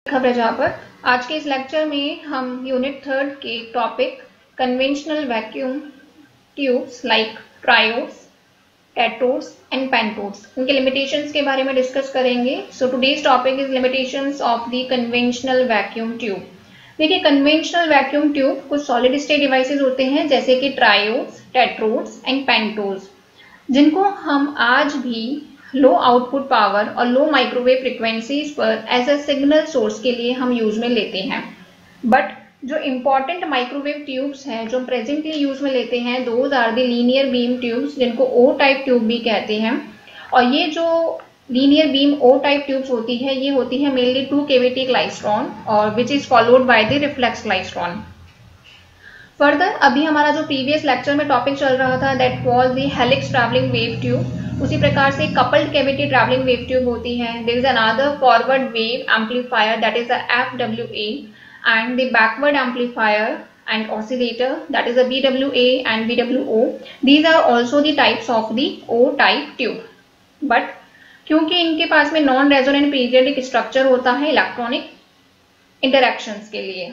प्रजापत। आज के इस लेक्चर में हम यूनिट 3 के topic conventional vacuum tubes like triodes, tetrodes and pentodes, उनके लिमिटेशंस के बारे में डिस्कस करेंगे। So today's topic is limitations of the conventional vacuum tube. देखिए, कन्वेंशनल वैक्यूम ट्यूब कुछ सॉलिड स्टेट डिवाइसेस होते हैं जैसे कि ट्रायोड्स, टेट्रोड्स एंड पेंटोड्स, जिनको हम आज भी लो आउटपुट पावर और लो माइक्रोवेव फ्रिक्वेंसीज पर एज अ सिग्नल सोर्स के लिए हम यूज में लेते हैं। बट जो इम्पॉर्टेंट माइक्रोवेव ट्यूब्स हैं जो प्रेजेंटली यूज में लेते हैं, those are the linear beam tubes, जिनको ओ टाइप ट्यूब भी कहते हैं। और ये जो linear beam O type tubes होती है, ये होती है मेनली 2 कैविटी क्लाइस्ट्रॉन और which is followed by the reflex klystron. Further अभी हमारा जो प्रीवियस लेक्चर में टॉपिक चल रहा था that was the helix travelling wave tube. उसी प्रकार से coupled cavity travelling wave tube होती है। There is another forward wave amplifier that is a FWA and the backward amplifier and oscillator that is a BWA and BWO. These are also the types of the O type tube. But क्योंकि इनके पास में non resonant periodic structure होता है electronic interactions के लिए।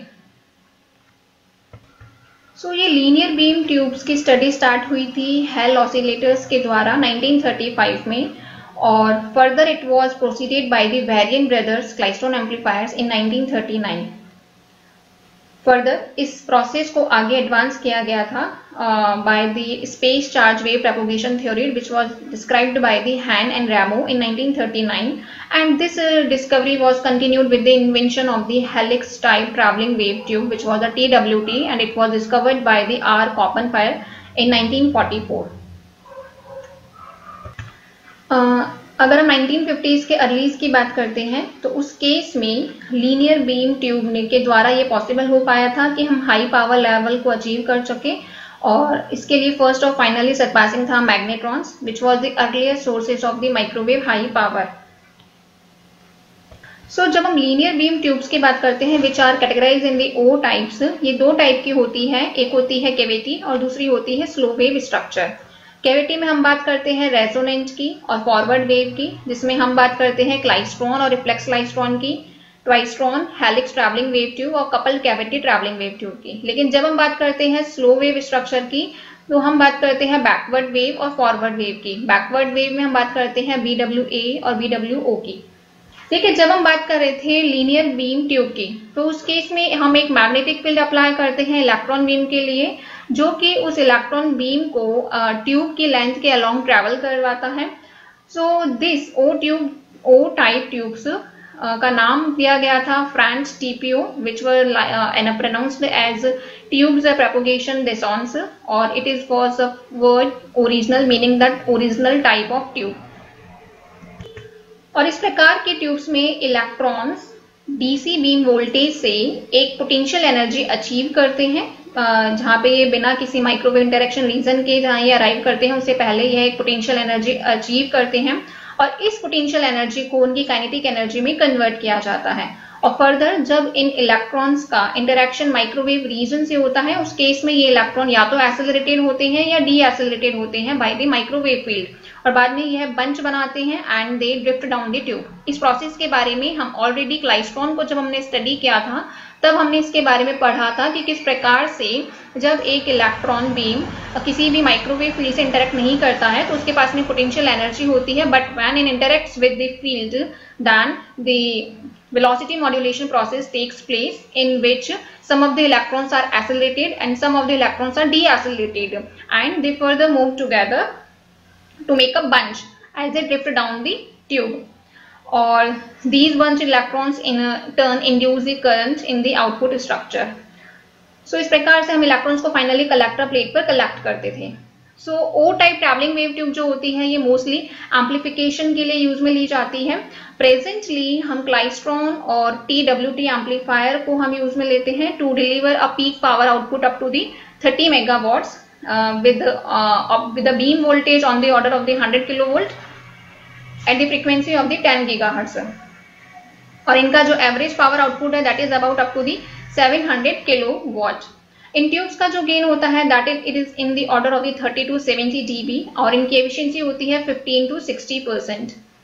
So ये linear beam tubes की study start हुई थी हेल ऑसिलेटर्स के द्वारा 1935 में, और further it was proceeded by the Varian brothers klystron amplifiers in 1939। Further इस प्रोसेस को आगे एडवांस किया गया था by the space charge wave propagation theory which was described by the Hahn and Ramo in 1939, and this discovery was continued with the invention of the helix type traveling wave tube which was a TWT, and it was discovered by the R. Copenfire in 1944. अगर हम 1950s के अर्लीज की बात करते हैं तो उस case में लीनियर बीम ट्यूब के द्वारा ये पॉसिबल हो पाया था कि हम हाई पावर लेवल को अचीव कर सके, और इसके लिए फर्स्ट और फाइनली सरपासिंग था magnetrons which was the earlier sources of the microwave high power. So जब हम लीनियर बीम ट्यूब्स की बात करते हैं which are categorize in the O types, ये 2 टाइप की होती है। एक होती है कैविटी और दूसरी होती है स्लो वेव स्ट्रक्चर। कैविटी में हम बात करते हैं रेजोनेंट की और फॉरवर्ड वेव की, जिसमें हम बात करते हैं क्लाइस्ट्रॉन और रिफ्लेक्स क्लाइस्ट्रॉन की, twystron, helix travelling wave tube और couple cavity travelling wave tube की। लेकिन जब हम बात करते हैं स्लो वेव स्ट्रक्चर की तो हम बात करते हैं बैकवर्ड वेव और फॉरवर्ड वेव की। बैकवर्ड वेव में हम बात करते हैं BWA और BWO की। देखिए, जब हम बात कर रहे थे लीनियर बीम ट्यूब की तो उस केस में हम एक मैग्नेटिक फील्ड अप्लाई करते हैं इलेक्ट्रॉन बीम के लिए, जो कि उस इलेक्ट्रॉन बीम को ट्यूब की लेंथ के अलोंग ट्रेवल करवाता है। So this O type tubes का नाम दिया गया था France TPO which were pronounced as tubes of propagation distance, और it is was a word original meaning that original type of tube। और इस प्रकार के ट्यूब्स में इलेक्ट्रॉन्स डीसी बीम वोल्टेज से एक पोटेंशियल एनर्जी अचीव करते हैं, जहाँ पे ये बिना किसी माइक्रोवेव इंटरेक्शन रीजन के जहाँ ये अराइव करते हैं उससे पहले यह एक पोटेंशियल एनर्जी अचीव करते हैं, और इस पोटेंशियल एनर्जी को उनकी काइनेटिक एनर्जी में कन्वर्ट किया जाता है। और फर्दर जब इन इलेक्ट्रॉन्स का इंटरेक्शन माइक्रोवेव रीजन से होता है, उस केस में ये इलेक्ट्रॉन या तो एक्सेलरेटेड होते हैं या डी एक्सेलरेटेड होते हैं बाय द माइक्रोवेव फील्ड, और बाद में यह बंच बनाते हैं and they drift down the tube. इस प्रोसेस के बारे में हम ऑलरेडी क्लाइस्ट्रॉन को जब हमने स्टडी किया था तब हमने इसके बारे में पढ़ा था कि किस प्रकार से जब एक इलेक्ट्रॉन बीम किसी भी माइक्रोवेव फील्ड से इंटरेक्ट नहीं करता है तो उसके पास में पोटेंशियल एनर्जी होती है, but when it interacts with the field then the velocity modulation process takes place in which some of the electrons are accelerated and some of the electrons are deaccelerated, and they further move together to make a bunch as they drift down the tube, or these bunch electrons in turn induce the current in the output structure। So इस प्रकार से हम electrons को finally collector plate पर collect करते थे। So O type travelling wave tube जो होती है ये मोस्टली एम्पलीफिकेशन के लिए यूज में ली जाती है। प्रेजेंटली हम क्लाइस्ट्रॉन और TWT एम्पलीफायर को हम यूज में लेते हैं to deliver a peak power output up to the 30 megawatts with a beam voltage on the order of the 100 kilovolt at the frequency of the 10 gigahertz, और इनका जो एवरेज पावर आउटपुट है that is about up to the 700 kilowatt. इन tubes का जो gain होता है that it is in the order of 30 to 70 dB, और इनकी एफिशिएंसी होती है 15 to 60%।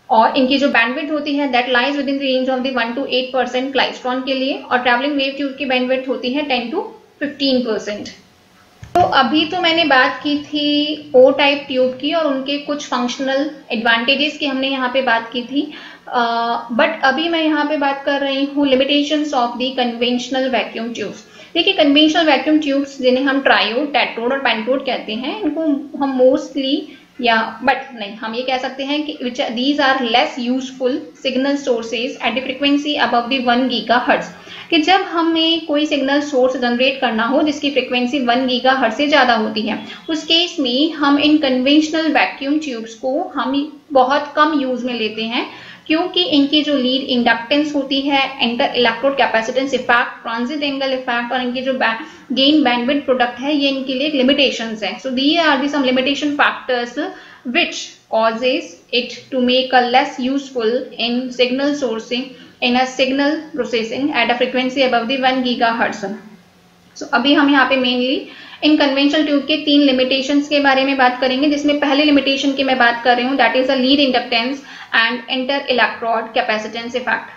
और इनकी जो बैंडविड्थ होती है that lies within the range of the 1 to 8% klystron के लिए, और ट्रैवलिंग वेव ट्यूब की बैंडविड्थ होती है 10 to 15%। तो अभी तो मैंने बात की थी ओ टाइप ट्यूब की और उनके कुछ फंक्शनल एडवांटेजेस की हमने यहाँ पे बात की थी, बट अभी मैं यहाँ पे बात कर रही हूँ limitations of the conventional vacuum tubes. देखिए कन्वेंशनल वैक्यूम ट्यूब्स जिन्हें हम ट्रायोड, टेट्रोड और पेंटोड कहते हैं, इनको हम मोस्टली या बट नहीं हम ये कह सकते हैं कि these are less useful signal sources at the frequency above the 1 gigahertz, कि जब हमें कोई सिग्नल सोर्स जनरेट करना हो जिसकी फ्रीक्वेंसी 1 गीगाहर्ट्ज से ज्यादा होती है, उस केस में हम इन कन्वेंशनल वैक्यूम ट्यूब्स को हम बहुत कम यूज में लेते हैं, क्योंकि इनकी जो लीड इंडक्टेंस होती है, inter electrode capacitance effect, transit angle effect और इनकी जो गेन बैंडविड्थ प्रोडक्ट है, ये इनके लिए लिमिटेशंस है। So these are the some limitation factors which causes it to make a less useful in signal sourcing in a signal processing at a frequency above the 1 gigahertz. So अभी हम यहाँ पे mainly इन conventional tube के 3 limitations के बारे में बात करेंगे, जिसमें पहले लिमिटेशन की मैं बात कर रही हूँ that is a lead inductance and inter electrode capacitance effect.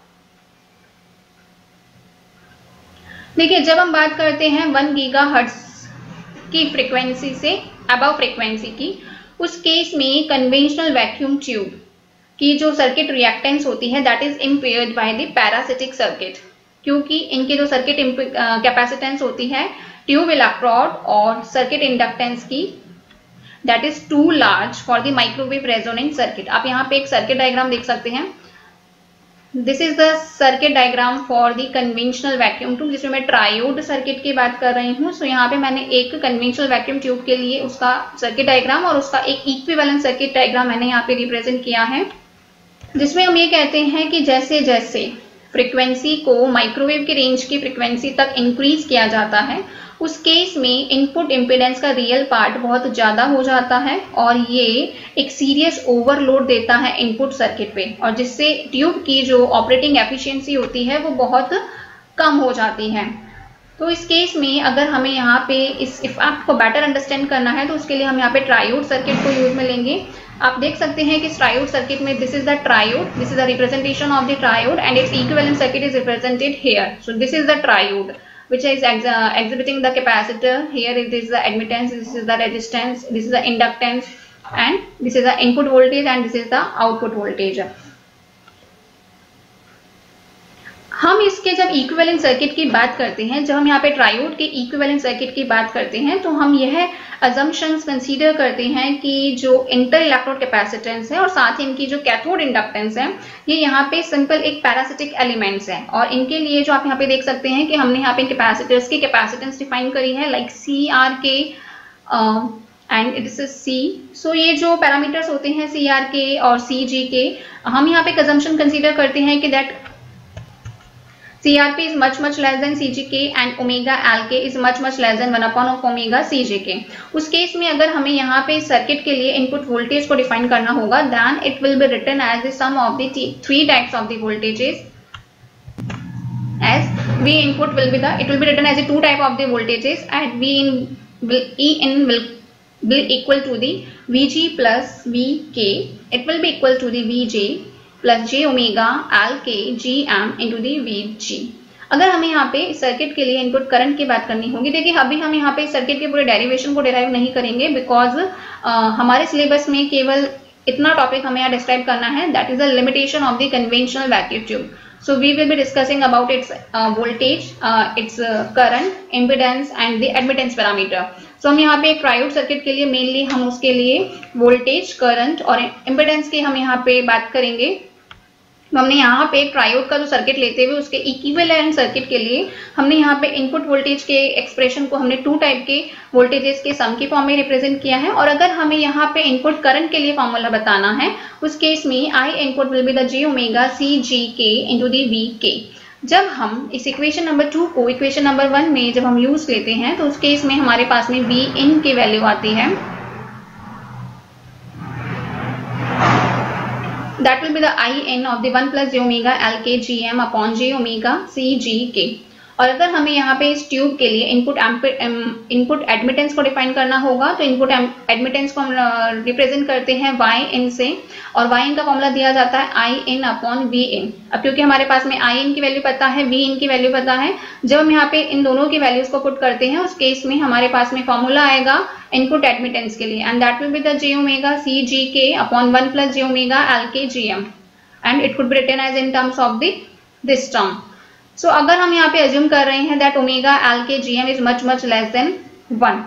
देखिए जब हम बात करते हैं 1 गीगाहर्ट्ज की फ्रीक्वेंसी से अबव फ्रीक्वेंसी की, उस केस में कन्वेंशनल वैक्यूम ट्यूब की जो सर्किट रिएक्टेंस होती है that is impaired by the parasitic circuit, क्योंकि इनके जो सर्किट कैपेसिटेंस होती है ट्यूब इलेक्ट्रोड और सर्किट इंडक्टेंस की that is too large for the microwave resonance circuit. आप यहाँ पे एक सर्किट डायग्राम देख सकते हैं, this is the circuit diagram for the conventional vacuum tube, जिसमें मैं ट्रायोड सर्किट की बात कर रही हूँ। सो यहाँ पे मैंने एक कन्वेंशनल वैक्यूम ट्यूब के लिए उसका सर्किट डायग्राम और उसका एक इक्विवेलेंट सर्किट डायग्राम मैंने यहाँ पे रिप्रेजेंट किया है, जिसमें हम ये कहते हैं कि जैसे जैसे फ्रीक्वेंसी को माइक्रोवेव की रेंज की फ्रीक्वेंसी तक इंक्रीज किया जाता है, उस केस में इनपुट इम्पीडेंस का रियल पार्ट बहुत ज्यादा हो जाता है और ये एक सीरियस ओवरलोड देता है इनपुट सर्किट पे, और जिससे ट्यूब की जो ऑपरेटिंग एफिशिएंसी होती है वो बहुत कम हो जाती है। तो इस केस में अगर हमें यहाँ पे इस इफेक्ट को बेटर अंडरस्टैंड करना है तो उसके लिए हम यहाँ पे ट्रायोड सर्किट को यूज में लेंगे। आप देख सकते हैं कि ट्रायोड सर्किट में this is the triode, this is the representation of the triode and its equivalent circuit is represented here. So this is the triode which is exhibiting the capacitor. Here it is the admittance, this is the resistance, this is the inductance and this is the input voltage and this is the output voltage. हम इसके जब equivalent circuit की बात करते हैं, जब हम यहाँ पे ट्रायोड के इक्विवेलेंट सर्किट की बात करते हैं, तो हम यह अजम्पशंस कंसीडर करते हैं कि जो इंटर इलेक्ट्रोड कैपेसिटेंस है और साथ ही इनकी जो कैथोड इंडक्टेंस है, ये यहाँ पे सिंपल एक पैरासिटिक एलिमेंट्स है, और इनके लिए जो आप यहाँ पे देख सकते हैं कि हमने यहाँ पे कैपेसिटर्स की कैपेसिटेंस डिफाइन करी है like CRK and it is C। So ये जो पैरामीटर्स होते हैं CRK और CGK, हम यहाँ पे अजम्पशन कंसीडर करते हैं कि that CRP is much less than CGK and omega Lk is much less than 1 upon of omega CJK। उस केस में अगर हमें यहाँ पे सर्किट के लिए इनपुट वोल्टेज को डिफाइन करना होगा, then it will be written as the sum of the three types of the voltages, as V input will be it will be written as the two type of the voltages and E in will equal to the VG plus VK, it will be equal to the VJ plus J omega L K G M into the VG। अगर हमें यहाँ पे circuit के लिए input current की बात करनी होगी, देखिए अभी हम यहाँ पे सर्किट के पूरे डेरिवेशन को डिराइव नहीं करेंगे, बिकॉज हमारे सिलेबस में केवल इतना टॉपिक हमें यहाँ डिस्क्राइब करना है, that is the limitation of the conventional vacuum tube. So we will be discussing about its voltage, its current, impedance and the admittance parameter. So हम यहाँ पे एक ट्रायोड सर्किट के लिए मेनली हम उसके लिए वोल्टेज, करंट और इम्पीडेंस की हम यहाँ पे बात करेंगे। हमने यहाँ पे एक ट्रायोड का जो सर्किट लेते हुए उसके इक्विवेलेंट सर्किट के लिए हमने यहाँ पे इनपुट वोल्टेज के एक्सप्रेशन को हमने टू टाइप के वोल्टेजेस के सम के फॉर्म में रिप्रेजेंट किया है, और अगर हमें यहाँ पे इनपुट करंट के लिए फॉर्मूला बताना है, उस केस में I input will be the J omega CGK into the VK। जब हम इस इक्वेशन नंबर 2 को इक्वेशन नंबर 1 में जब हम यूज लेते हैं, तो उस केस में हमारे पास में V इन की वैल्यू आती है, that will be the I n of the 1 plus j omega L K G M upon j omega C G K। और अगर हमें यहाँ पे इस ट्यूब के लिए इनपुट एडमिटेंस को डिफाइन करना होगा तो इनपुट एडमिटेंस को हम रिप्रेजेंट करते हैं YN से, और YN का फॉर्मूला दिया जाता है IN अपॉन VN। अब क्योंकि हमारे पास में IN की वैल्यू पता है, VN की वैल्यू पता है, जब हम यहाँ पे इन दोनों की वैल्यूज को पुट करते हैं उस केस में हमारे पास में फॉर्मूला आएगा इनपुट एडमिटेंस के लिए, and that will be the j omega CGK upon 1 plus j omega LKGM, and it could be written as in terms of this term. So अगर हम यहाँ पे अज्यूम कर रहे हैं that omega LKGM is much less than 1,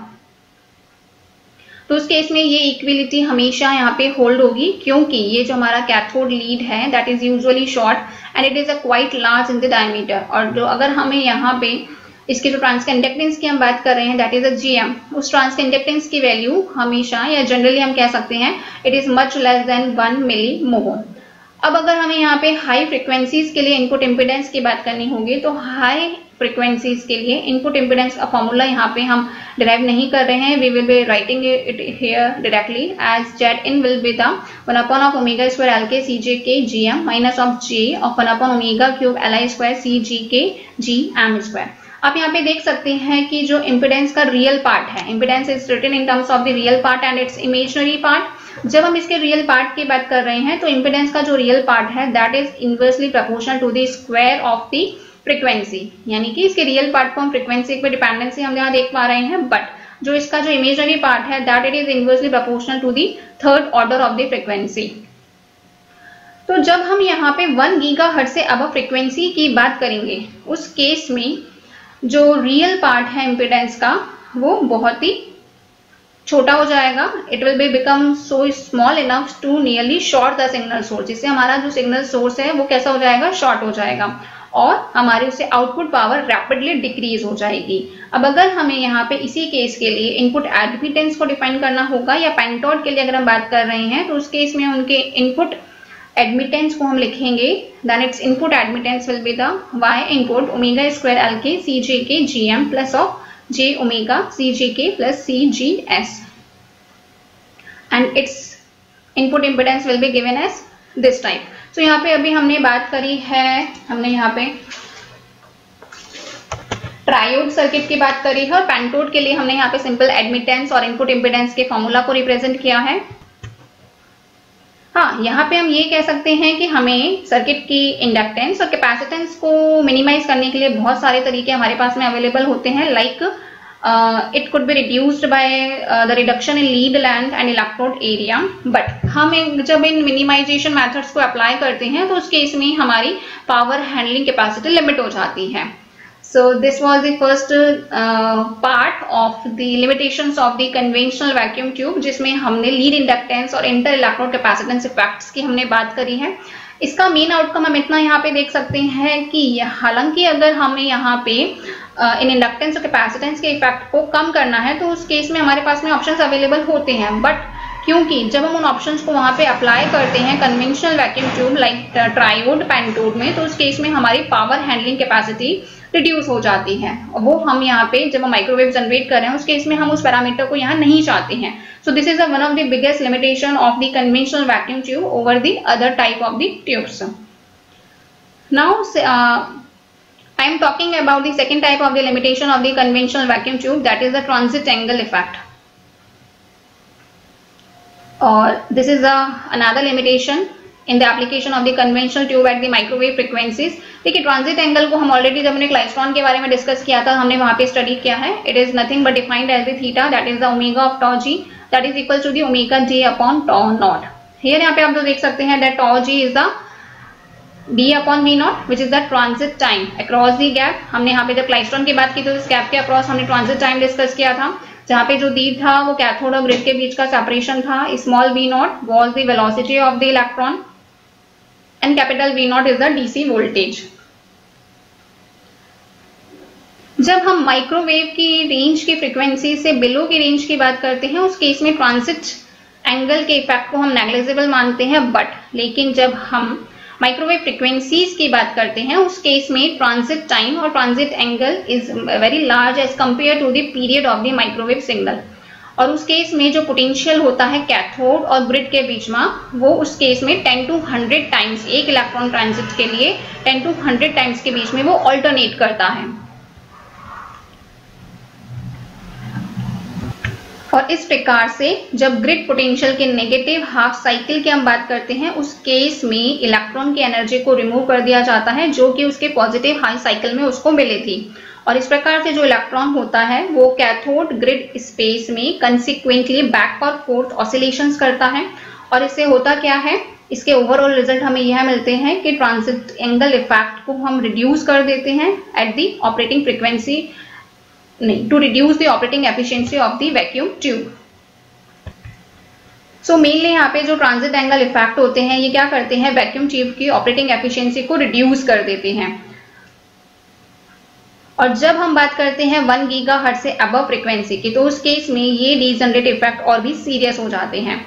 तो उस case में ये इक्विलिटी हमेशा यहाँ पे होल्ड होगी, क्योंकि ये जो हमारा कैथोड लीड है that is usually short and it is a quite large in the diameter. और जो अगर हमें यहाँ पे इसके जो ट्रांसकंडक्टेंस की हम बात कर रहे हैं दैट इज अ GM, उस ट्रांसकंडक्टेंस की वैल्यू हमेशा या जनरली हम कह सकते हैं it is much less than 1 millimole. अब अगर हमें यहाँ पे हाई फ्रीक्वेंसीज के लिए इनपुट इम्पिडेंस की बात करनी होगी तो हाई फ्रीक्वेंसीज के लिए इनपुट इम्पिडेंस का फॉर्मूला यहाँ पे हम डिराइव नहीं कर रहे हैं, we will be writing it here directly as ZIN will be the 1 upon of omega square LK CJK GM minus of J of 1 upon omega cube LI square CGK GM square. आप यहाँ पे देख सकते हैं कि जो impedance का real part है, impedance is written in terms of the real part and its imaginary part. जब हम इसके रियल पार्ट की बात कर रहे हैं तो इम्पिडेंस का जो रियल पार्ट है that is inversely proportional to the square of the frequency, यानी कि इसके रियल पार्ट को हम फ्रीक्वेंसी पे डिपेंडेंसी हम यहाँ देख पा रहे हैं, बट जो इसका जो इमेजिनरी पार्ट है that it is inversely proportional to the third order of the frequency. तो जब हम यहाँ पे 1 गीगाहर्ट्ज से अब फ्रीक्वेंसी की बात करेंगे उस केस में जो रियल पार्ट है इम्पिडेंस का वो बहुत ही छोटा हो जाएगा, it will be become so small enough to nearly short the signal source, जिससे हमारा जो सिग्नल सोर्स है वो कैसा हो जाएगा, शॉर्ट हो जाएगा और हमारी उससे आउटपुट पावर रैपिडली डिक्रीज हो जाएगी। अब अगर हमें यहाँ पे इसी केस के लिए इनपुट एडमिटेंस को डिफाइन करना होगा या पेंटोड के लिए अगर हम बात कर रहे हैं तो उस केस में उनके इनपुट एडमिटेंस को हम लिखेंगे, then its input admittance will be the Y input omega square LK CJK GM plus of J omega CJK plus CGS, and its input impedance will be given as this type. So यहाँ पे अभी हमने बात करी है, हमने यहाँ पे ट्रायोड सर्किट की बात करी है और पेंटोड के लिए हमने यहाँ पे सिंपल एडमिटेंस और इनपुट इम्पिडेंस के फॉर्मूला को रिप्रेजेंट किया है। हाँ, यहाँ पे हम ये कह सकते हैं कि हमें सर्किट की इंडक्टेंस और कैपेसिटेंस को मिनिमाइज करने के लिए बहुत सारे तरीके हमारे पास में अवेलेबल होते हैं, like it could be reduced by the reduction in lead length and electrode area, but हम जब इन मिनिमाइजेशन मेथड्स को अप्लाई करते हैं तो उस केस में हमारी पावर हैंडलिंग कैपेसिटी लिमिट हो जाती है। So this was the first part of the limitations of the conventional vacuum tube, जिसमें हमने लीड इंडक्टेंस और इंटर इलेक्ट्रोड कैपेसिटेंस इफेक्ट्स की हमने बात करी है। इसका मेन आउटकम हम इतना यहाँ पे देख सकते हैं कि हालांकि अगर हमें यहाँ पे इन इंडक्टेंस और कैपेसिटेंस के इफेक्ट को कम करना है तो उस केस में हमारे पास में ऑप्शंस अवेलेबल होते हैं, बट क्योंकि जब हम उन ऑप्शंस को वहां पे अप्लाई करते हैं conventional vacuum tube like triode pentode में, तो उस केस में हमारी पावर हैंडलिंग कैपेसिटी रिड्यूस हो जाती है। वो हम यहाँ पे जब हम माइक्रोवेव जनरेट कर रहे हैं उस केस में हम उस पैरामीटर को यहाँ नहीं चाहते हैं। So this is one of the biggest limitation of the conventional vacuum tube over the other type of the tubes. Now I am talking about the second type of the limitation of the conventional vacuum tube, that is the transit angle effect. Or this is another limitation in the application of the conventional tube at the microwave frequencies. देखिए transit angle को हम already जब हमने क्लाइस्ट्रॉन के बारे में discuss किया था हमने वहां पे स्टडी किया है। It is nothing but defined as the theta, that is the omega of tau g, that is equal to the omega j upon tau naught. Here यहाँ पे आप जो देख सकते हैं that tau g is the d upon v naught which is the transit time across the gap. हमने यहाँ पे जब क्लाइस्ट्रॉन की बात की तो इस गैप के अक्रॉस हमने ट्रांजिट टाइम डिस्कस किया था, जहाँ पे जो d था वो कैथोड और ग्रिड के बीच का सेपरेशन था। Small v naught was the velocity of the electron and capital V naught is the DC voltage. जब हम माइक्रोवेव की रेंज की फ्रीक्वेंसी से बिलो की रेंज की बात करते हैं उस केस में ट्रांजिट एंगल के इफेक्ट को हम नेग्लिजिबल मानते हैं, बट लेकिन जब हम माइक्रोवेव फ्रीक्वेंसीज की बात करते हैं उस केस में ट्रांजिट टाइम और transit angle is very large as compare to the period of the microwave signal. और उस केस में जो पोटेंशियल होता है कैथोड और ग्रिड के बीच में वो उस केस में 10 to 100 टाइम्स, एक इलेक्ट्रॉन ट्रांजिट के लिए 10 to 100 टाइम्स के बीच में वो ऑल्टरनेट करता है। और इस प्रकार से जब ग्रिड पोटेंशियल के नेगेटिव हाफ साइकिल की हम बात करते हैं, उस केस में इलेक्ट्रॉन की एनर्जी को रिमूव कर दिया जाता है जो कि उसके पॉजिटिव हाई साइकिल में उसको मिली थी। और इस प्रकार से जो इलेक्ट्रॉन होता है वो कैथोड ग्रिड स्पेस में कंसिक्वेंटली बैक और फोर्थ ऑसिलेशंस करता है। और इससे होता क्या है, इसके ओवरऑल रिजल्ट हमें यह मिलते हैं कि ट्रांजिट एंगल इफेक्ट को हम रिड्यूस कर देते हैं एट द ऑपरेटिंग फ्रीक्वेंसी, नहीं, to reduce the operating efficiency of the vacuum tube. So mainly यहाँ पे जो ट्रांजिट एंगल इफेक्ट होते हैं ये क्या करते हैं, वैक्यूम ट्यूब की ऑपरेटिंग एफिशिएंसी को रिड्यूस कर देते हैं। और जब हम बात करते हैं 1 गीगाहर्ट्ज से अबव फ्रीक्वेंसी की, तो उस केस में ये डीजनरेट इफेक्ट और भी सीरियस हो जाते हैं।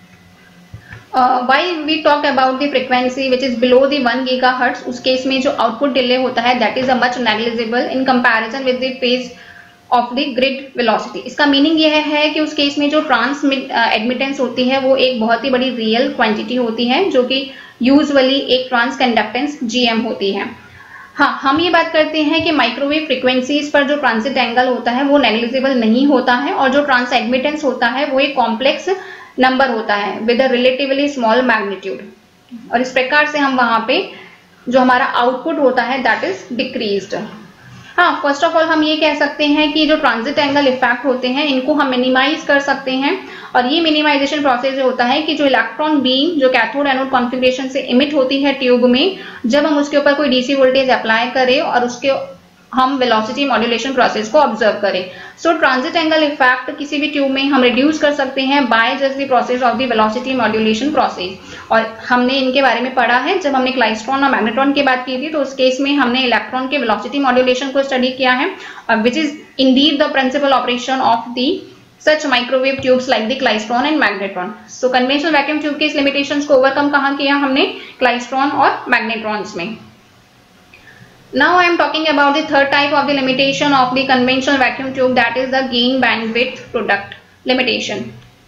While we talk about the frequency which is below the 1 gigahertz, उस केस में जो आउटपुट डिले होता है that is a much negligible in comparison with the phase of the grid velocity। इसका मीनिंग यह है कि उस केस में जो ट्रांसमिट एडमिटेंस होती है वो एक बहुत ही बड़ी रियल क्वांटिटी होती है जो कि यूजुअली एक ट्रांस कंडक्टेंस GM होती है। हाँ, हम ये बात करते हैं कि माइक्रोवेव फ्रीक्वेंसीज पर जो ट्रांजिट एंगल होता है वो नेग्लिजिबल नहीं होता है और जो ट्रांस एडमिटेंस होता है वो एक कॉम्प्लेक्स नंबर होता है with a relatively small magnitude. और इस प्रकार से हम वहां पे जो हमारा आउटपुट होता है दैट इज डिक्रीज्ड। हाँ, फर्स्ट ऑफ ऑल हम ये कह सकते हैं कि जो ट्रांजिट एंगल इफेक्ट होते हैं इनको हम मिनिमाइज कर सकते हैं। और ये मिनिमाइजेशन प्रोसेस होता है कि जो इलेक्ट्रॉन बीम जो कैथोड एनोड कॉन्फ़िगरेशन से इमिट होती है ट्यूब में, जब हम उसके ऊपर कोई डीसी वोल्टेज अप्लाई करें और उसके हम वेलोसिटी मॉड्यूलेशन प्रोसेस को ऑब्जर्व करें। सो ट्रांजिट एंगल इफेक्ट किसी भी ट्यूब में हम रिड्यूस कर सकते हैं by just the process of the velocity modulation process. और हमने इनके बारे में पढ़ा है जब हमने क्लाइस्ट्रॉन और मैग्नेट्रॉन की बात की थी, तो उस केस में हमने इलेक्ट्रॉन के वेलोसिटी मॉड्यूलेशन को स्टडी किया है, which is indeed the principle operation of the such microwave tubes like the klystron and magnetron. So conventional vacuum tube के इस लिमिटेशंस को ओवरकम कहाँ किया हमने, क्लाइस्ट्रॉन और मैग्नेट्रॉन्स में। Now I am talking about the third type of the limitation of the conventional vacuum tube, that is the gain bandwidth product limitation।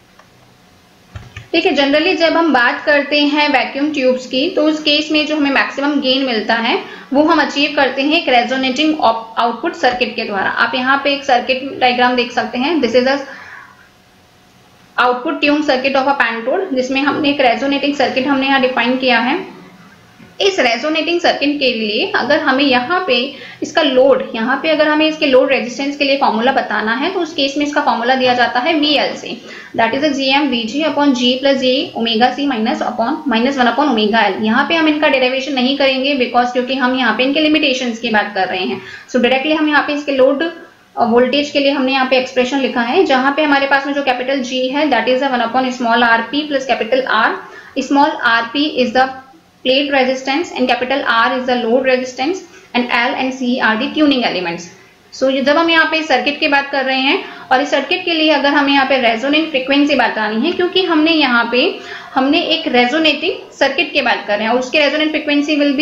ठीक है, जनरली जब हम बात करते हैं वैक्यूम ट्यूब्स की तो उस केस में जो हमें मैक्सिमम गेन मिलता है वो हम अचीव करते हैं एक रेजोनेटिंग आउटपुट सर्किट के द्वारा। आप यहाँ पे एक सर्किट डायग्राम देख सकते हैं, this is a output tune circuit of a pentode, जिसमें हमने एक रेजोनेटिंग सर्किट हमने यहाँ डिफाइन किया है। इस रेजोनेटिंग सर्किट के लिए अगर हमें यहाँ पे इसका लोड, यहाँ पे अगर हमें इसके लोड रेजिस्टेंस के लिए फॉर्मूला बताना है तो उस केस में इसका फॉर्मूला दिया जाता है VL से, that is a GM VG upon G plus J omega C minus 1 upon omega L। यहाँ पे हम इनका डेरिवेशन नहीं करेंगे बिकॉज क्योंकि हम यहाँ पे इनके लिमिटेशंस की बात कर रहे हैं। सो डायरेक्टली हम यहाँ पे इसके लोड वोल्टेज के लिए हमने यहाँ पे एक्सप्रेशन लिखा है, जहां पे हमारे पास में जो कैपिटल G है that is 1 upon small rp plus capital R। Small rp is the plate resistance and capital R is the load resistance and L and C are the tuning elements। So जब हम यहाँ पे circuit की बात कर रहे हैं और इस सर्किट के लिए अगर हमें यहाँ पे रेजोनेंट फ्रीक्वेंसी बतानी है, क्योंकि हमने एक रेजोनेटिंग सर्किट की बात कर रहे हैं और उसकी resonant frequency will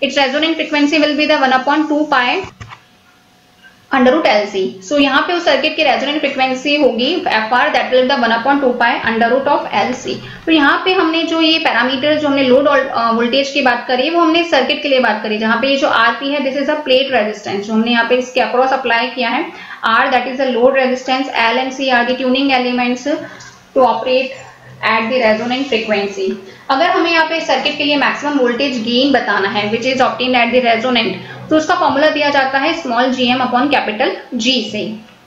be the 1/2 pi under LC। So यहाँ पे उस सर्किट की रेजोनेंट फ्रीक्वेंसी होगी FR दैट विल द 1/2 pi under root of LC। तो यहाँ पे हमने जो ये पैरामीटर जो हमने लोड वोल्टेज की बात करी वो हमने सर्किट के लिए बात करी, जहाँ पे ये जो RP है this is a plate resistance जो हमने यहाँ पे इसके अक्रॉस अप्लाई किया है। R that is the load resistance, L and C are the tuning elements to operate at the resonant frequency. अगर हमें यहाँ पे सर्किट के लिए मैक्सिमम वोल्टेज गेन बताना है which is obtained at the resonant, तो उसका फॉर्मूला दिया जाता है small GM upon capital G से।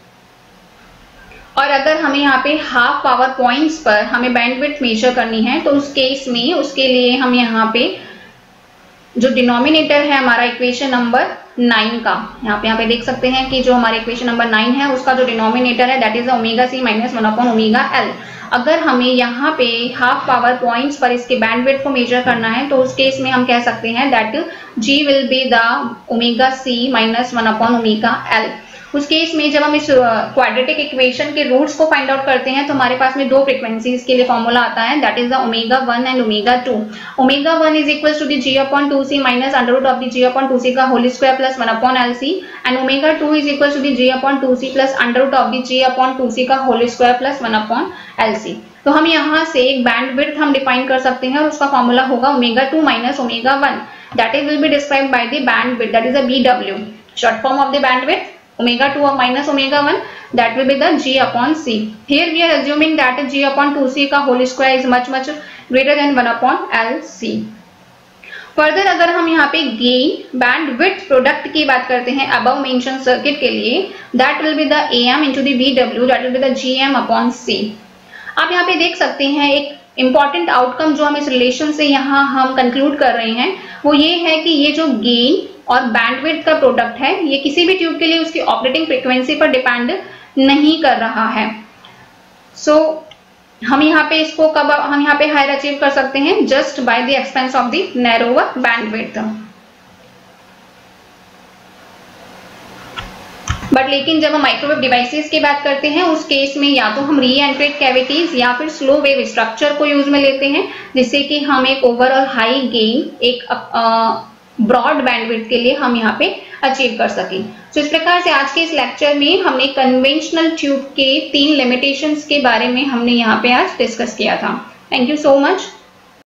और अगर हमें यहाँ पे हाफ पावर पॉइंट्स पर हमें बैंडविड्थ मेजर करनी है तो उस केस में उसके लिए हम यहाँ पे जो डिनोमिनेटर है हमारा इक्वेशन नंबर 9 का, यहाँ पे देख सकते हैं कि जो हमारे इक्वेशन नंबर 9 है उसका जो डिनोमिनेटर है that is omega C minus 1 upon omega L। अगर हमें यहाँ पे हाफ पावर पॉइंट्स पर इसके बैंडविड्थ को मेजर करना है तो उस केस में हम कह सकते हैं that G will be the omega C minus 1 upon omega L। उस केस में जब हम इस क्वाड्रेटिक इक्वेशन के रूट्स को फाइंड आउट करते हैं तो हमारे पास में दो फ्रीक्वेंसीज के लिए फॉर्मूला आता है that is the omega 1 and omega 2। Omega 1 is equal to the G upon 2C minus under root of the G upon 2C का whole square plus 1 upon LC and omega 2 is equal to the G upon 2C plus under root of the G upon 2C का whole square plus 1 upon LC। तो हम यहाँ से एक bandwidth हम define कर सकते हैं और उसका फॉर्मूला होगा omega 2 minus omega 1 that is will be described by the bandwidth that is a BW, short form of the bandwidth omega 2 or minus omega 1, that will be the g upon c. Here we are assuming that g upon 2c का whole square is much greater than 1 upon lc. Further अगर हम यहाँ पे gain bandwidth product की बात करते हैं above mention circuit के लिए, that will be the am into the VW, that will be the gm upon c. आप यहाँ पे देख सकते हैं एक इंपॉर्टेंट आउटकम जो हम इस रिलेशन से यहाँ हम कंक्लूड कर रहे हैं वो ये है कि ये जो गेन और बैंडविड्थ का प्रोडक्ट है ये किसी भी ट्यूब के लिए उसकी ऑपरेटिंग फ्रीक्वेंसी पर डिपेंड नहीं कर रहा है. सो हम यहाँ पे इसको कब हम यहाँ पे हायर अचीव कर सकते हैं, just by the expense of the narrower bandwidth. But लेकिन जब हम माइक्रोवेव डिवाइसेस की बात करते हैं उस केस में या तो हम रीएंट्रेट कैविटीज या फिर स्लो वेव स्ट्रक्चर को यूज में लेते हैं जिससे कि हम एक ओवरऑल हाई गेन एक ब्रॉड बैंडविड्थ के लिए हम यहाँ पे अचीव कर सकें. तो इस प्रकार से आज के इस लेक्चर में हमने कन्वेंशनल ट्यूब के 3 लिमिटेशंस के बारे में हमने यहाँ पे आज डिस्कस किया था. Thank you so much.